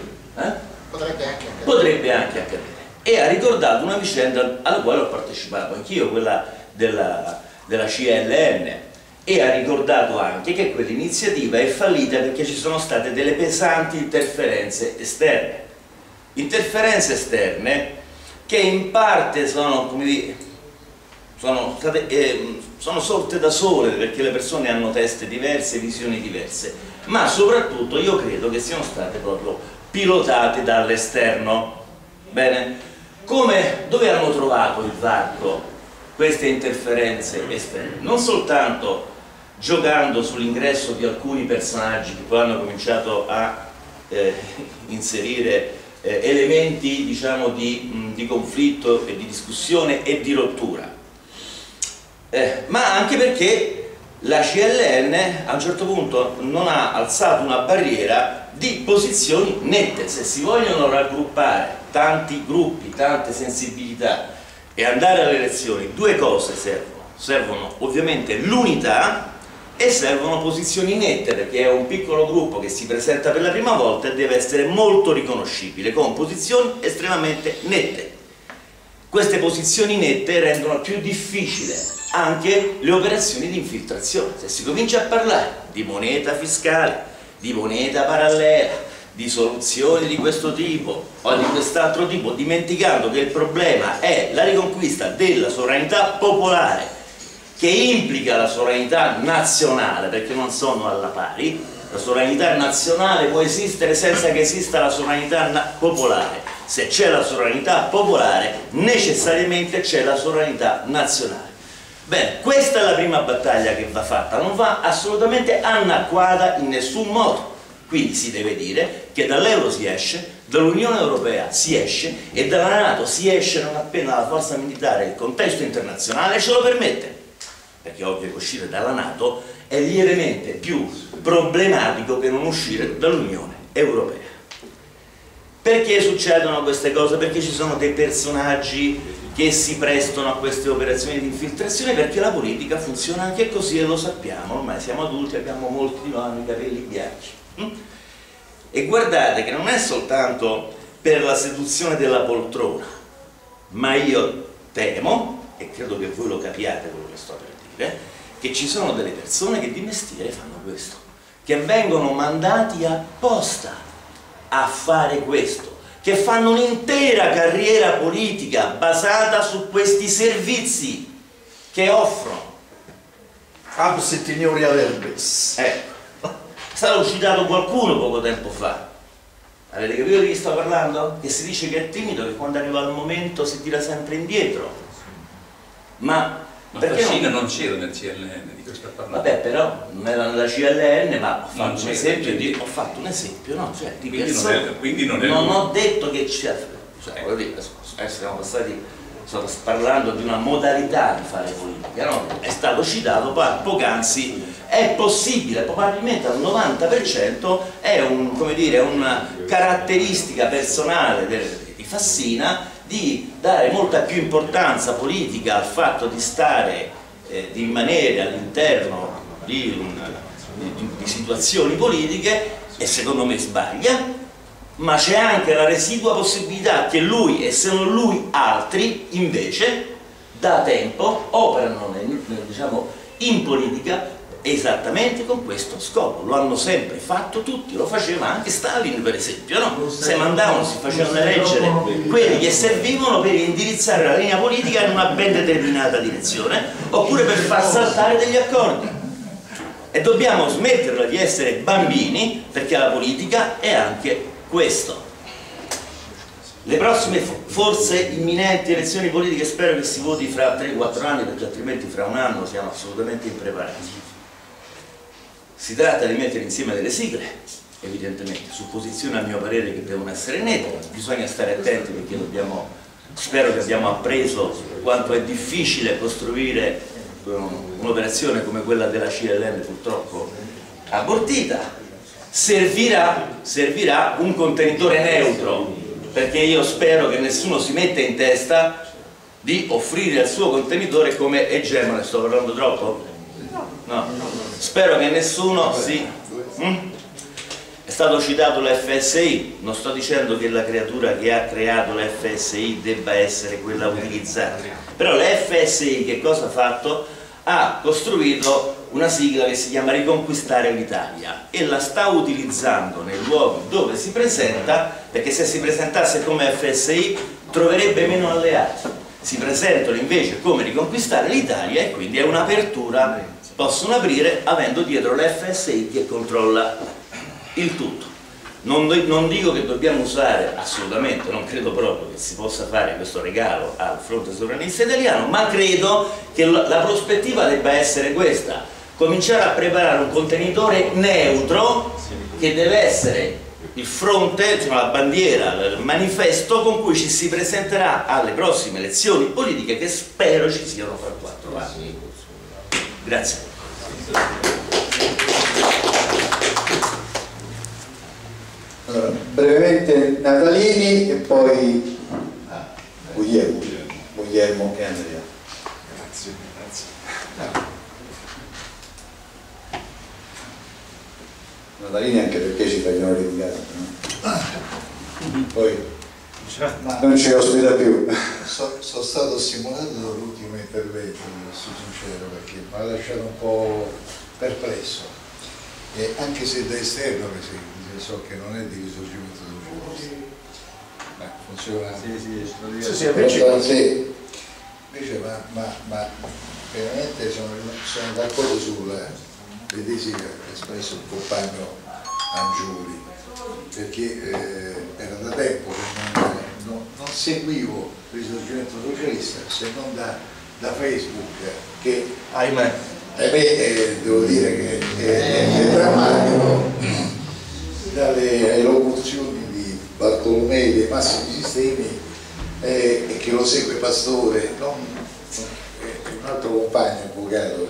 [SPEAKER 7] Potrebbe anche accadere. E ha ricordato una vicenda alla quale ho partecipato anch'io, quella della CLN, e ha ricordato anche che quell'iniziativa è fallita perché ci sono state delle pesanti interferenze esterne. Interferenze esterne che in parte sono, come dire, sono sorte da sole perché le persone hanno teste diverse, visioni diverse, ma soprattutto io credo che siano state proprio pilotate dall'esterno. Bene? Dove hanno trovato il varco queste interferenze esterne? Non soltanto giocando sull'ingresso di alcuni personaggi che poi hanno cominciato a inserire elementi, diciamo, di conflitto e di discussione e di rottura, ma anche perché la CLN a un certo punto non ha alzato una barriera di posizioni nette. Se si vogliono raggruppare tanti gruppi, tante sensibilità e andare alle elezioni, due cose servono ovviamente l'unità e servono posizioni nette, perché è un piccolo gruppo che si presenta per la prima volta e deve essere molto riconoscibile, con posizioni estremamente nette. Queste posizioni nette rendono più difficile anche le operazioni di infiltrazione. Se si comincia a parlare di moneta fiscale, di moneta parallela, di soluzioni di questo tipo o di quest'altro tipo, dimenticando che il problema è la riconquista della sovranità popolare, che implica la sovranità nazionale, perché non sono alla pari. La sovranità nazionale può esistere senza che esista la sovranità popolare. Se c'è la sovranità popolare, necessariamente c'è la sovranità nazionale. Bene, questa è la prima battaglia che va fatta, non va assolutamente annacquata in nessun modo. Quindi si deve dire che dall'euro si esce, dall'Unione Europea si esce e dalla NATO si esce non appena la forza militare e il contesto internazionale ce lo permette. Perché è ovvio che uscire dalla NATO è lievemente più problematico che non uscire dall'Unione Europea. Perché succedono queste cose? Perché ci sono dei personaggi che si prestano a queste operazioni di infiltrazione, perché la politica funziona anche così e lo sappiamo, ormai siamo adulti, abbiamo molti di noi hanno i capelli bianchi. E guardate che non è soltanto per la seduzione della poltrona, ma io temo, e credo che voi lo capiate quello che sto per dire, che ci sono delle persone che di mestiere fanno questo, che vengono mandati apposta a fare questo, che fanno un'intera carriera politica basata su questi servizi che offrono.
[SPEAKER 8] Absit ignoria verbis.
[SPEAKER 7] Ecco, è stato citato qualcuno poco tempo fa. Avete capito di chi sto parlando? Che si dice che è timido, che quando arriva il momento si tira sempre indietro. Ma perché non c'era nel CLN di questo parlando? Vabbè, però non era nella CLN, ma ho fatto un esempio, ho fatto un esempio, no? Cioè, di persone. Quindi non ho detto che c'è. Cioè, voglio dire, stiamo sto parlando di una modalità di fare politica, no? È stato citato poc'anzi, è possibile, probabilmente al 90% è come dire, una caratteristica personale di Fassina di dare molta più importanza politica al fatto di stare, di rimanere all'interno di situazioni politiche, e secondo me sbaglia. Ma c'è anche la residua possibilità che lui, e se non lui altri, invece, da tempo, operano diciamo, in politica esattamente con questo scopo. Lo hanno sempre fatto tutti, lo faceva anche Stalin per esempio, no? Se mandavano, si facevano eleggere quelli che servivano per indirizzare la linea politica in una ben determinata direzione, oppure per far saltare degli accordi. E dobbiamo smetterla di essere bambini, perché la politica è anche questo. Le prossime forse imminenti elezioni politiche spero che si voti fra 3-4 anni, perché altrimenti fra un anno siamo assolutamente impreparati. Si tratta di mettere insieme delle sigle, evidentemente, su posizioni a mio parere che devono essere nette, bisogna stare attenti perché spero che abbiamo appreso quanto è difficile costruire un'operazione come quella della CLN purtroppo abortita. Servirà un contenitore neutro, perché io spero che nessuno si metta in testa di offrire il suo contenitore come egemone. Sto parlando troppo? No. Spero che nessuno si... È stato citato la FSI, non sto dicendo che la creatura che ha creato la FSI debba essere quella utilizzata, però la FSI che cosa ha fatto? Ha costruito una sigla che si chiama Riconquistare l'Italia e la sta utilizzando nei luoghi dove si presenta, perché se si presentasse come FSI troverebbe meno alleati. Si presentano invece come Riconquistare l'Italia e quindi è un'apertura, possono aprire avendo dietro la FSI che controlla il tutto. Non dico che dobbiamo usare, assolutamente, non credo proprio che si possa fare questo regalo al fronte sovranista italiano, ma credo che la prospettiva debba essere questa: cominciare a preparare un contenitore neutro che deve essere il fronte, cioè la bandiera, il manifesto con cui ci si presenterà alle prossime elezioni politiche che spero ci siano fra 4 anni. Grazie.
[SPEAKER 3] Allora, brevemente Natalini e poi Guglielmo e Andrea.
[SPEAKER 8] Grazie.
[SPEAKER 3] Natalini anche perché ci fai onore di casa, no? Poi non ci ospita più.
[SPEAKER 9] Sono stato stimolato dall'ultimo intervento, sono sincero, perché mi ha lasciato un po' perplesso, e anche se da esterno so che non è di risorgimento socialista, ma funziona. Sì, invece ma veramente sono d'accordo sulle tesi che ha espresso il compagno Angioli, perché era da tempo che non seguivo il risorgimento socialista, se non da Facebook, che ahimè devo dire che è drammatico. Dalle elocuzioni di Bartolomei dei Massimi Sistemi, e che lo segue Pastore, un altro compagno, avvocato,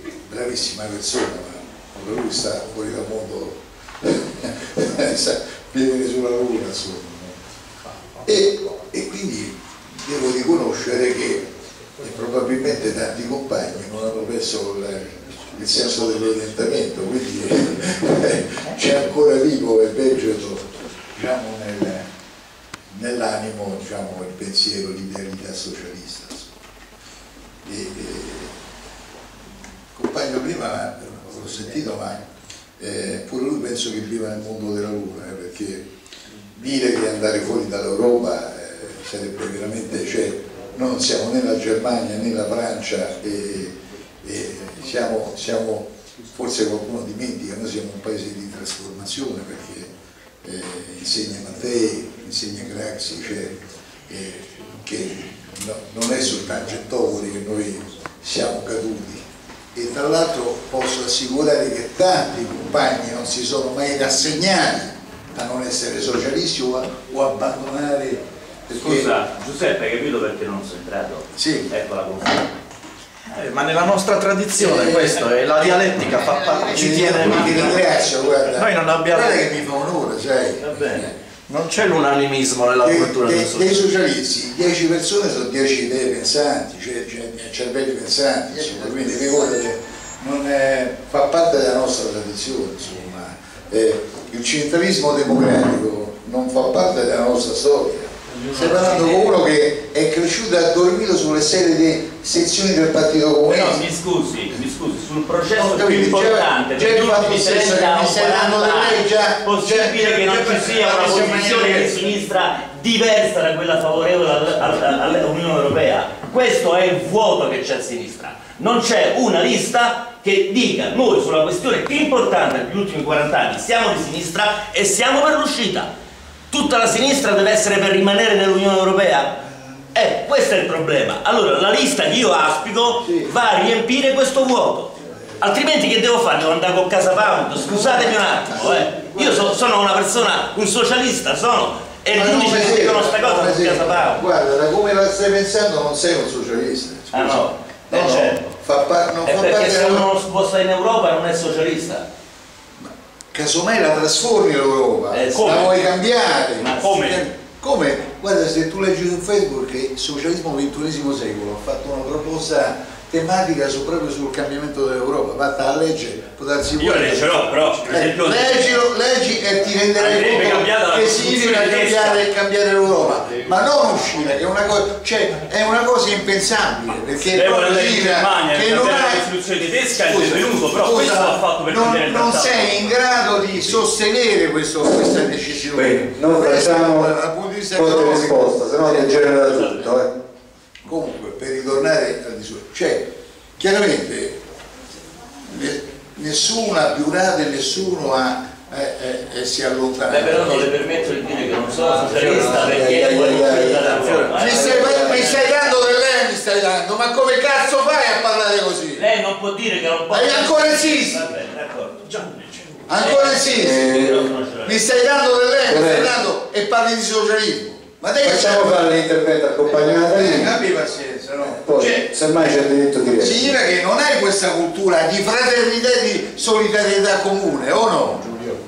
[SPEAKER 9] bravissima persona, ma lui sta fuori dal mondo vivere sulla luna, insomma. E quindi devo riconoscere che probabilmente tanti compagni non hanno perso il senso dell'orientamento, quindi c'è ancora vivo e vegeto, diciamo, nell'animo, diciamo, il pensiero, l'idealità socialista. Il compagno prima l'ho sentito, ma pure lui penso che viva nel mondo della luna, perché dire che andare fuori dall'Europa sarebbe veramente, cioè, noi non siamo né la Germania né la Francia e siamo, forse qualcuno dimentica, noi siamo un paese di trasformazione, perché insegna Mattei, insegna Craxi, cioè, che non è sul Tangentopoli che noi siamo caduti. E tra l'altro posso assicurare che tanti compagni non si sono mai rassegnati a non essere socialisti o abbandonare.
[SPEAKER 7] Scusa, Giuseppe, hai capito perché non sono entrato?
[SPEAKER 9] Sì.
[SPEAKER 7] Ecco la confusione.
[SPEAKER 8] Ma nella nostra tradizione questo è la dialettica, fa parte, ci tiene.
[SPEAKER 9] Ti ringrazio, guarda.
[SPEAKER 8] Noi non abbiamo.
[SPEAKER 9] Guarda che mi fa onore, sai.
[SPEAKER 7] Va bene.
[SPEAKER 8] Non c'è l'unanimismo nella cultura del
[SPEAKER 9] dei socialisti, 10 persone sono 10 idee pensanti, cioè cervelli pensanti, insomma, quindi figurate, fa parte della nostra tradizione, insomma. Il centralismo democratico non fa parte della nostra storia. Stai parlando con uno che è cresciuto e ha dormito sulle sedie di sezioni del Partito Comunista.
[SPEAKER 7] No, mi scusi, sul processo più importante per gli ultimi 30 o 40 anni è possibile che non ci sia una posizione di sinistra diversa da quella favorevole all'Unione Europea. Questo è il vuoto che c'è a sinistra. Non c'è una lista che dica: noi sulla questione più importante degli ultimi 40 anni siamo di sinistra e siamo per l'uscita. Tutta la sinistra deve essere per rimanere nell'Unione Europea? Questo è il problema. Allora la lista che io auspico va a riempire questo vuoto. Altrimenti che devo fare? Devo andare con Casa Pound? Scusatemi un attimo, Io sono una persona, un socialista, e gli unici che dicono sta cosa con Casa Pound.
[SPEAKER 9] Guarda, da come la stai pensando non sei un socialista.
[SPEAKER 7] Ah no? Certo. Perché se uno può stare in Europa non è socialista.
[SPEAKER 9] Casomai la trasformi l'Europa, la vuoi cambiare.
[SPEAKER 7] Ma come?
[SPEAKER 9] Come? Guarda, se tu leggi su Facebook che il socialismo XXI secolo ha fatto una proposta tematica proprio sul cambiamento dell'Europa, fatta a legge, può darsi
[SPEAKER 7] io leggerò, però per esempio
[SPEAKER 9] leggi e ti renderai conto che significa cambiare l'Europa, ma non uscire, che è una cosa, cioè è una cosa impensabile, perché
[SPEAKER 7] che non ha la Costituzione tedesca è intervenuto, però questo l'ha fatto per
[SPEAKER 9] non sei in grado di sostenere questa decisione.
[SPEAKER 3] Non facciamo qualche risposta, se no ti genera tutto.
[SPEAKER 9] Comunque, per ritornare al discorso, cioè, chiaramente nessuno ha piurato e nessuno si è allontanato.
[SPEAKER 7] Però non le permetto di dire che non sono socialista perché
[SPEAKER 9] mi stai dando del lei, mi stai dando, ma come cazzo fai a parlare così?
[SPEAKER 7] Lei non può dire che non può.
[SPEAKER 9] Ancora insisti?
[SPEAKER 7] Va bene, d'accordo.
[SPEAKER 9] Ancora insisti? Mi stai dando del lei, mi stai dando e parli di socialismo. Ma
[SPEAKER 3] facciamo fare l'intervento al compagno Natalino.
[SPEAKER 9] Abbi pazienza, no?
[SPEAKER 3] Poi, semmai c'è il diritto di dire.
[SPEAKER 9] Significa che non hai questa cultura di fraternità e di solidarietà comune, o no?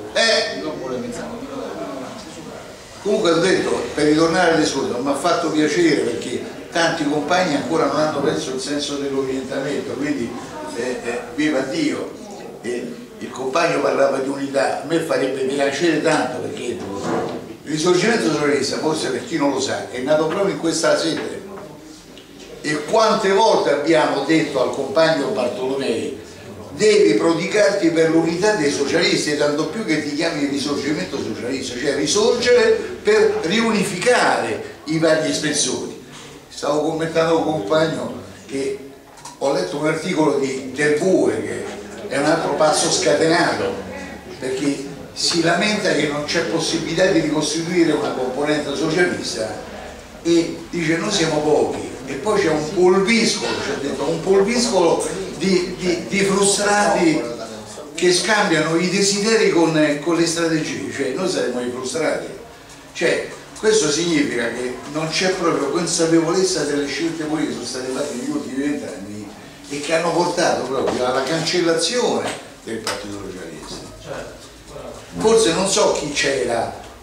[SPEAKER 9] Comunque ho detto, per ritornare al discorso, mi ha fatto piacere perché tanti compagni ancora non hanno perso il senso dell'orientamento, quindi viva Dio. Il compagno parlava di unità, a me farebbe piacere tanto perché il risorgimento socialista, forse per chi non lo sa, è nato proprio in questa sede. E quante volte abbiamo detto al compagno Bartolomei: devi prodigarti per l'unità dei socialisti, tanto più che ti chiami risorgimento socialista, cioè risorgere per riunificare i vari spessori. Stavo commentando con un compagno che ho letto un articolo di Del Bue, che è un altro pazzo scatenato, perché si lamenta che non c'è possibilità di ricostituire una componente socialista e dice: noi siamo pochi, e poi c'è un pulviscolo, un pulviscolo di frustrati che scambiano i desideri con le strategie, cioè noi saremo i frustrati. Cioè, questo significa che non c'è proprio consapevolezza delle scelte politiche che sono state fatte negli ultimi 20 anni e che hanno portato proprio alla cancellazione del Partito Socialista. Forse non so chi c'era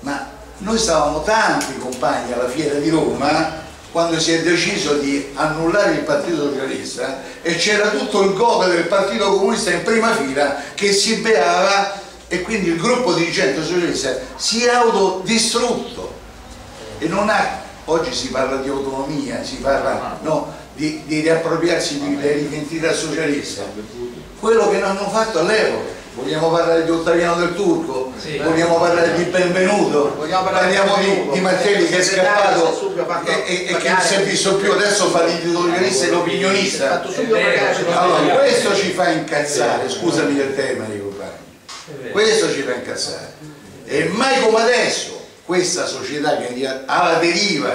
[SPEAKER 9] ma noi stavamo tanti compagni alla Fiera di Roma quando si è deciso di annullare il Partito Socialista e c'era tutto il gogo del Partito Comunista in prima fila che si beava, e quindi il gruppo dirigente socialista si è autodistrutto e non ha, oggi si parla di autonomia, si parla di riappropriarsi dell'identità socialista, quello che non hanno fatto all'epoca. Vogliamo parlare di Ottaviano del Turco? Sì, vogliamo parlare di Benvenuto? Parliamo di Martelli che è scappato e che non si è visto più, adesso fa l'editorialista e l'opinionista. Allora, questo ci fa incazzare, scusami del tema, dico, questo ci fa incazzare. E mai come adesso questa società che alla deriva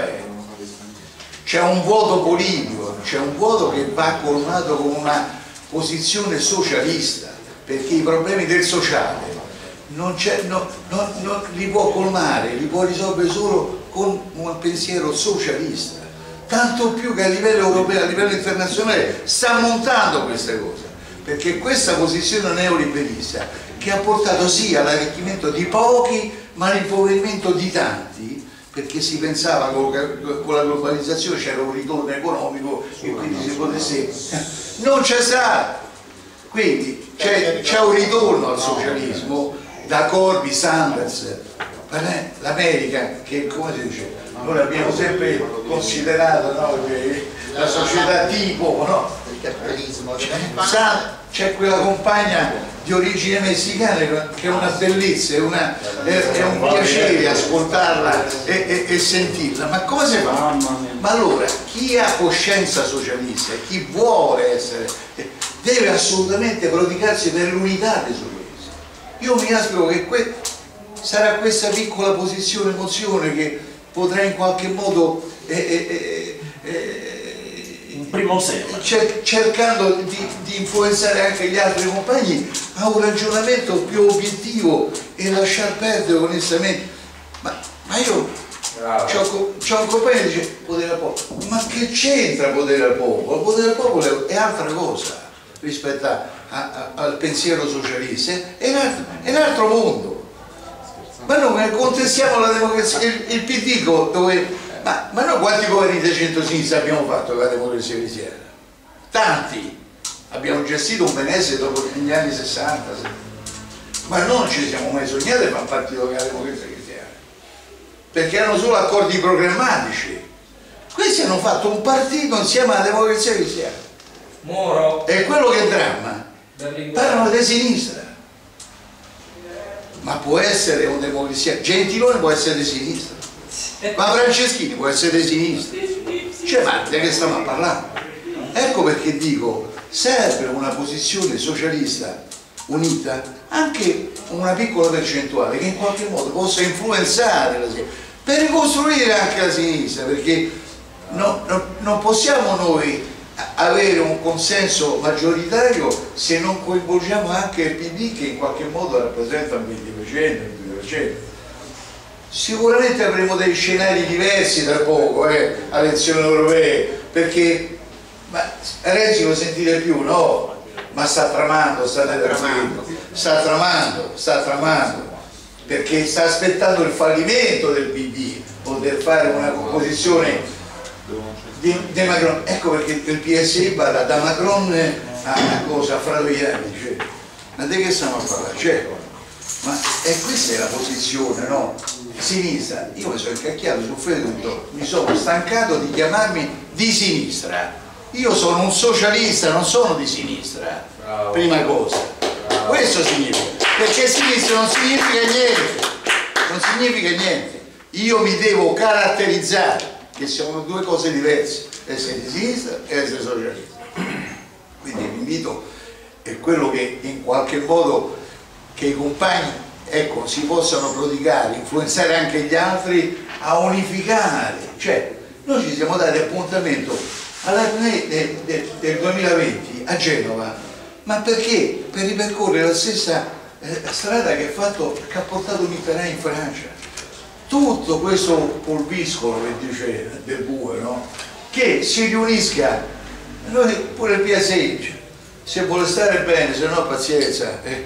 [SPEAKER 9] c'è un vuoto politico, c'è un vuoto che va colmato con una posizione socialista, perché i problemi del sociale non li può colmare, li può risolvere solo con un pensiero socialista, tanto più che a livello europeo, a livello internazionale sta montando queste cose, perché questa posizione neoliberista che ha portato sì all'arricchimento di pochi ma all'impoverimento di tanti, perché si pensava con la globalizzazione c'era un ritorno economico e quindi si potesse, non c'è stato. Quindi c'è un ritorno al socialismo da Corby, Sanders, l'America che, come si dice, noi abbiamo sempre considerato, no, la società tipo, no? Il capitalismo. C'è quella compagna di origine messicana che è una bellezza, è un piacere ascoltarla e sentirla, ma come si fa? Ma allora chi ha coscienza socialista, chi vuole essere, deve assolutamente prodigarsi per l'unità dei socialisti. Io mi aspetto che sarà questa piccola posizione, emozione che potrà in qualche modo
[SPEAKER 8] un primo segno,
[SPEAKER 9] cercando di influenzare anche gli altri compagni a un ragionamento più obiettivo e lasciar perdere onestamente. Ma io c'ho un compagno che dice potere al popolo, ma che c'entra potere al popolo? Il potere al popolo è altra cosa rispetto al pensiero socialista, è un altro mondo. Ma noi contestiamo la democrazia, il PD dove ma noi quanti governi di centro-sinistra abbiamo fatto con la democrazia cristiana? Tanti. Abbiamo gestito un benessere dopo gli anni 60, ma non ci siamo mai sognati di fare un partito con la democrazia cristiana, perché erano solo accordi programmatici. Questi hanno fatto un partito insieme alla democrazia cristiana.
[SPEAKER 5] Moro.
[SPEAKER 9] E quello che è dramma, parlano di sinistra. Ma può essere una democrazia, Gentiloni può essere di sinistra, ma Franceschini può essere di sinistra, cioè ma di che stiamo a parlare? Ecco perché dico, serve una posizione socialista unita, anche una piccola percentuale che in qualche modo possa influenzare la sinistra, per ricostruire anche la sinistra, perché non possiamo noi avere un consenso maggioritario se non coinvolgiamo anche il PD che in qualche modo rappresenta il 20%, il 22%. Sicuramente avremo dei scenari diversi tra poco alle elezioni europee, perché Renzi lo sentite più, no? Ma sta tramando, sta tramando, perché sta aspettando il fallimento del PD poter fare una composizione di Macron. Ecco perché il PSI va da Macron a cosa, a Fratoianni, cioè, ma di che stiamo a parlare? Cioè, ma questa è la posizione, no? Sinistra. Io mi sono incacchiato sul freddo, mi sono stancato di chiamarmi di sinistra. Io sono un socialista, non sono di sinistra. Bravo. Prima cosa. Bravo. Questo significa, perché sinistra non significa niente, non significa niente. Io mi devo caratterizzare, che sono due cose diverse, essere di sinistra e essere socialista. Quindi l'invito è quello che in qualche modo che i compagni, ecco, si possano prodigare, influenzare anche gli altri a unificare. Cioè, noi ci siamo dati appuntamento all'Arnè del 2020 a Genova, ma perché? Per ripercorrere la stessa strada che ha portato Mitterrand in Francia. Tutto questo polviscolo che dice del bue, no? Che si riunisca, noi pure il PSI, se vuole stare bene, se no pazienza,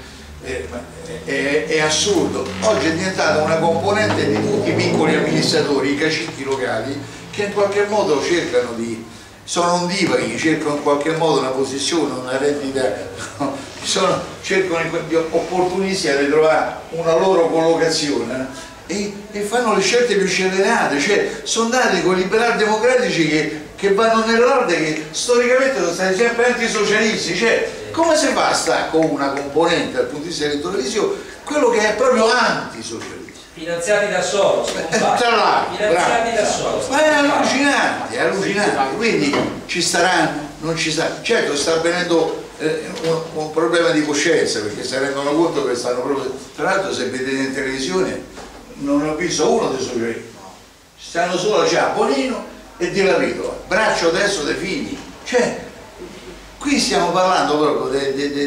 [SPEAKER 9] è assurdo. Oggi è diventata una componente di tutti i piccoli amministratori, i cacichi locali, che in qualche modo cercano di, sono ondivaghi, cercano in qualche modo una posizione, una rendita, cercano di opportunisti a ritrovare una loro collocazione e fanno le scelte più scellerate, cioè sono nati con i liberali democratici che vanno nell'ordine, che storicamente sono stati sempre antisocialisti, cioè come si fa a stare con una componente dal punto di vista elettoralistico quello che è proprio antisocialista?
[SPEAKER 10] Finanziati da Soros,
[SPEAKER 9] tra l'altro,
[SPEAKER 10] finanziati da Soros.
[SPEAKER 9] Ma è allucinante, quindi ci staranno, non ci sta, certo sta avvenendo un problema di coscienza, perché si rendono conto che stanno proprio, tra l'altro se vedete in televisione non ho visto uno dei socialisti, stanno solo già Bonino e Di Lapito, braccio adesso dei figli, cioè qui stiamo parlando proprio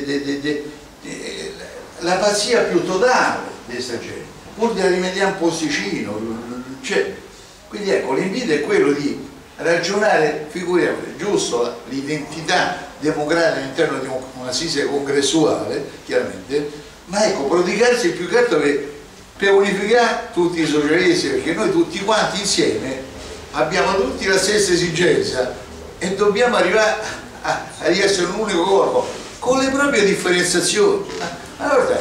[SPEAKER 9] della pazzia più totale di questa gente, pur di rimediare un posticino, cioè, quindi ecco, l'invito è quello di ragionare, figuriamoci, giusto l'identità democratica all'interno di un'assise congressuale, chiaramente, ma ecco, prodigarsi più che altro per unificare tutti i socialisti, perché noi tutti quanti insieme abbiamo tutti la stessa esigenza e dobbiamo arrivare a essere un unico corpo con le proprie differenziazioni. Allora,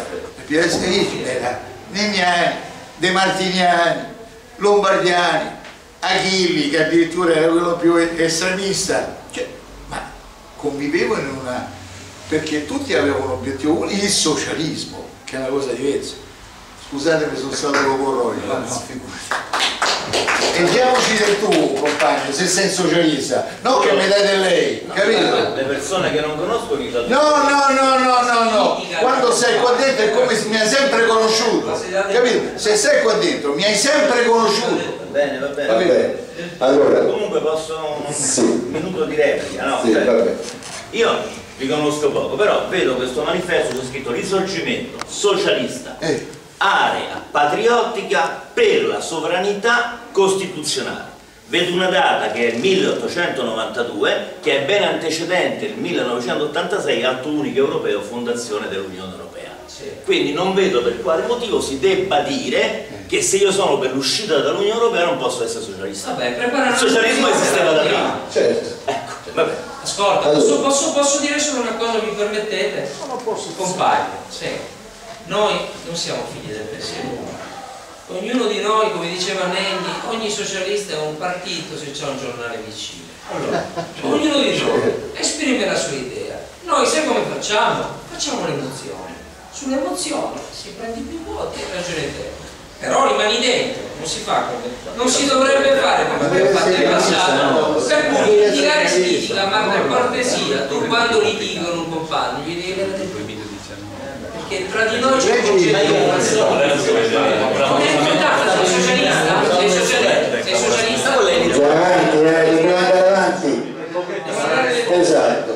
[SPEAKER 9] Negnani, De Martiniani, Lombardiani, Achilli, che addirittura era quello più estremista, cioè, ma convivevano in una, perché tutti avevano un obiettivo unico, il socialismo, che è una cosa diversa. Scusatemi, sono stato logorroico, ma no, figurati. Mettiamoci del tuo, compagno, se sei socialista, non che mi dai del lei, capito?
[SPEAKER 7] Le persone che non conosco mi danno.
[SPEAKER 9] No, quando sei qua dentro è come se mi hai sempre conosciuto, capito? Se sei qua dentro mi hai sempre conosciuto.
[SPEAKER 7] Va bene.
[SPEAKER 3] Allora,
[SPEAKER 7] comunque posso un minuto di replica, no?
[SPEAKER 3] Sì, vabbè.
[SPEAKER 7] Io vi conosco poco, però vedo questo manifesto, c'è scritto risorgimento socialista, area patriottica per la sovranità costituzionale. Vedo una data che è il 1892, che è ben antecedente il 1986, atto unico europeo, fondazione dell'Unione Europea. Quindi non vedo per quale motivo si debba dire che se io sono per l'uscita dall'Unione Europea non posso essere socialista.
[SPEAKER 10] Vabbè,
[SPEAKER 7] il socialismo esisteva da prima.
[SPEAKER 3] Certo.
[SPEAKER 7] Ecco, vabbè.
[SPEAKER 10] Ascolta, allora. posso dire solo una cosa, mi permettete?
[SPEAKER 2] Non posso.
[SPEAKER 10] Compagno, sì. Noi non siamo figli del pensiero unico. Ognuno di noi, come diceva Nenni, ogni socialista è un partito se c'è un giornale vicino. Allora, ognuno di noi esprime la sua idea. Noi sai come facciamo? Facciamo l'emozione. Sull'emozione si prendi più voti e ragionate. Però rimani dentro, non si fa come. Non si dovrebbe fare come abbiamo fatto in passato. Per cui litigare si litiga, ma per cortesia, tu quando litighi con un compagno gli devi avere del perché tra di noi c'è un concetto di informazione. Non è importante, sei socialista? Sei socialista?
[SPEAKER 3] Devi andare avanti. Esatto.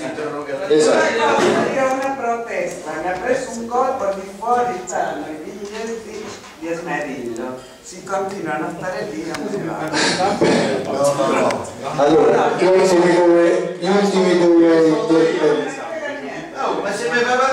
[SPEAKER 11] È una protesta, mi ha preso un colpo di fuori, stanno i biglietti di Esmerillo, si continuano a stare lì, non si va.
[SPEAKER 3] Allora, gli ultimi due
[SPEAKER 9] ma se mi va